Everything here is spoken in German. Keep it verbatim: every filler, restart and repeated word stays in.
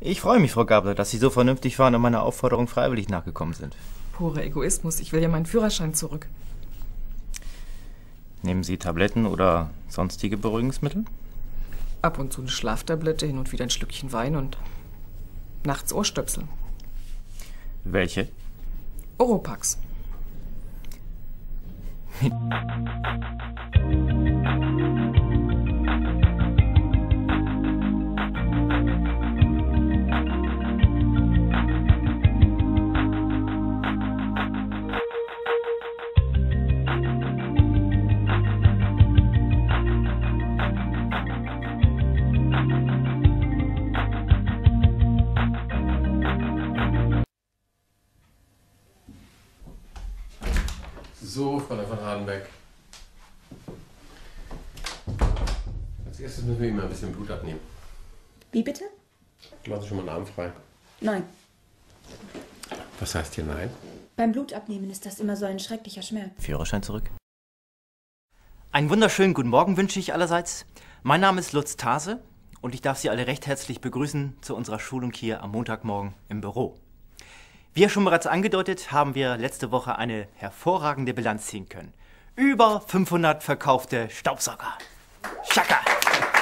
Ich freue mich, Frau Gabler, dass Sie so vernünftig waren und meiner Aufforderung freiwillig nachgekommen sind. Purer Egoismus. Ich will ja meinen Führerschein zurück. Nehmen Sie Tabletten oder sonstige Beruhigungsmittel? Ab und zu eine Schlaftablette, hin und wieder ein Schlückchen Wein und nachts Ohrstöpsel. Welche? Oropax. So, Frau von Hardenberg. Als erstes müssen wir ihm mal ein bisschen Blut abnehmen. Wie bitte? Machen Sie schon mal einen Arm frei. Nein. Was heißt hier nein? Beim Blutabnehmen ist das immer so ein schrecklicher Schmerz. Führerschein zurück. Einen wunderschönen guten Morgen wünsche ich allerseits. Mein Name ist Lutz Thase und ich darf Sie alle recht herzlich begrüßen zu unserer Schulung hier am Montagmorgen im Büro. Wie ja schon bereits angedeutet, haben wir letzte Woche eine hervorragende Bilanz ziehen können. Über fünfhundert verkaufte Staubsauger. Schaka!